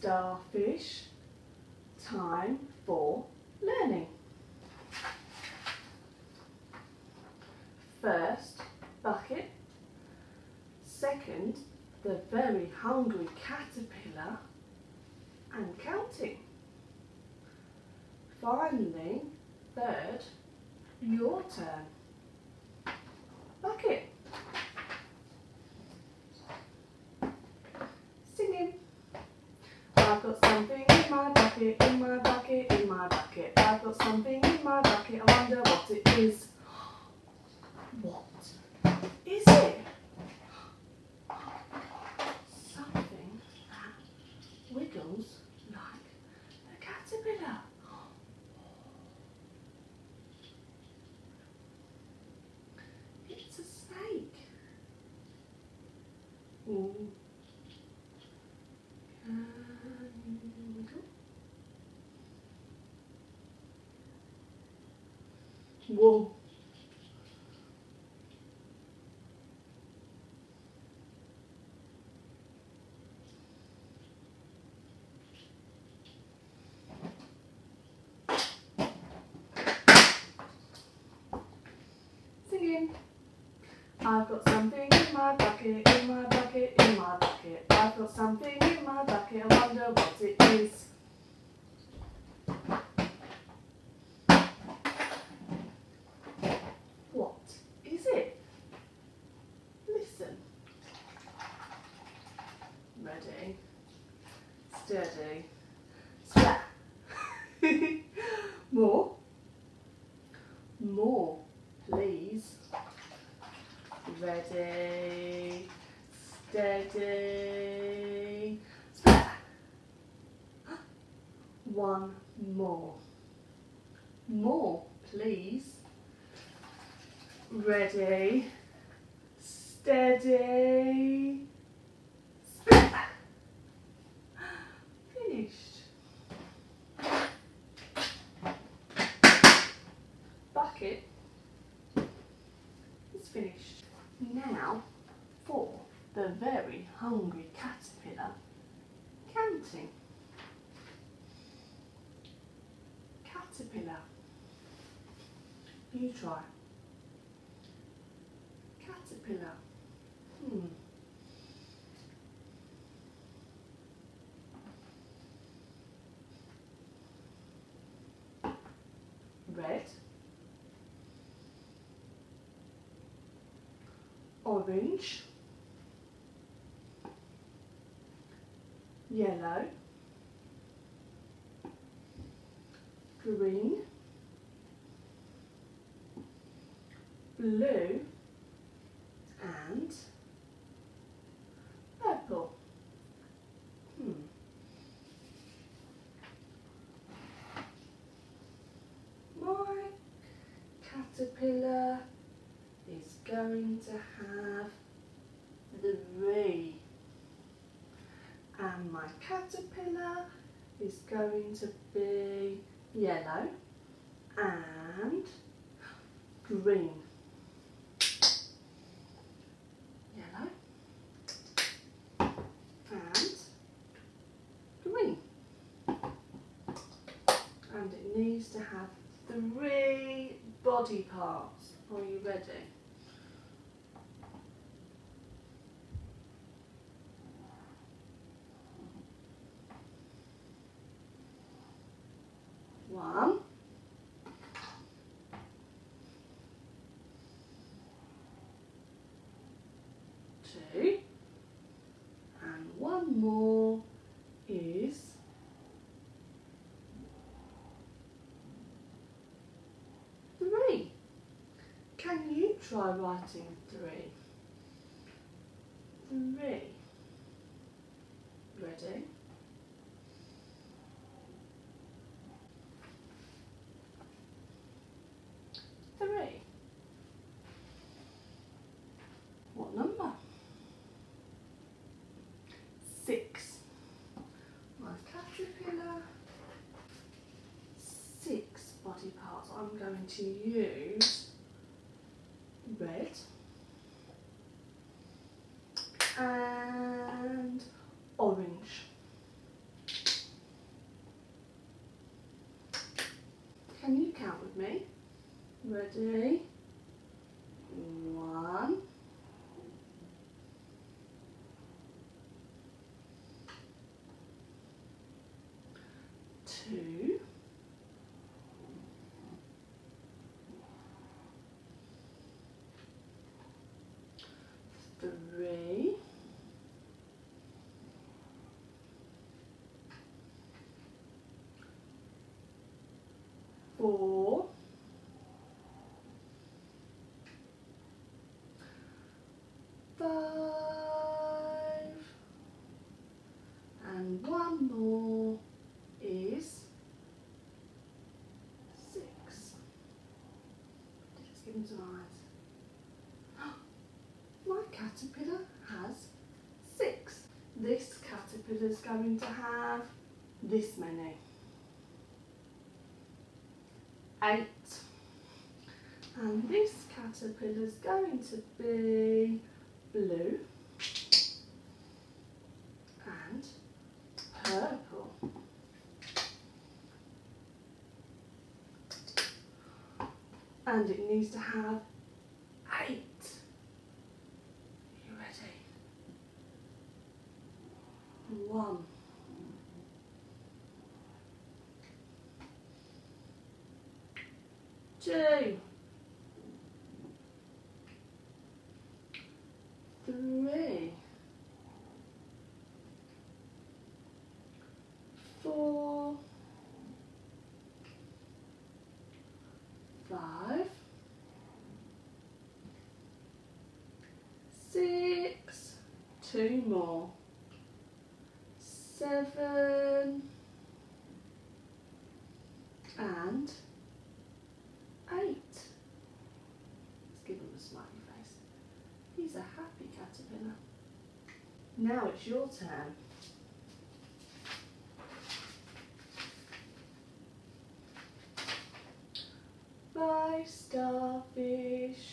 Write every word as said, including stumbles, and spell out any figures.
starfish, time for learning. First, bucket. Second, the very hungry caterpillar and counting. Finally, third, your turn. Bucket. Singing. I've got something in my bucket, in my bucket, in my bucket. I've got something in my bucket, I wonder what it is. What is it? Something that wiggles like a caterpillar. It's a snake. Ooh. Can you wiggle? Whoa. Singing. I've got something in my bucket, in my bucket, in my bucket. I've got something in my bucket, I wonder what it is. What is it? Listen. Ready, steady, splat. More. More, please. Ready, steady, splat. One more. More, please. Ready, steady, splat. Finished. Bucket is finished. Now for the very hungry caterpillar counting. Caterpillar. You try. Caterpillar. Hmm. Red. Orange, yellow, green, blue and purple. Hmm. My caterpillar is going to have three, and my caterpillar is going to be yellow and green. Yellow and green, and it needs to have three body parts. Are you ready? One, two, and one more is three. Can you try writing three? Three. Ready? Three. What number? Six. My caterpillar. Six body parts. I'm going to use red and orange. Ready? One. Two. Three. Four. Five. And one more is six. Let's give him some eyes. My caterpillar has six. This caterpillar's going to have this many. Eight. And this caterpillar's going to be blue and purple. And it needs to have eight. Are you ready? One. Two. Three. Four. Five. Six. Two more. Seven. And eight. Let's give him a smiley face. He's a happy caterpillar. Now it's your turn. Bye, starfish.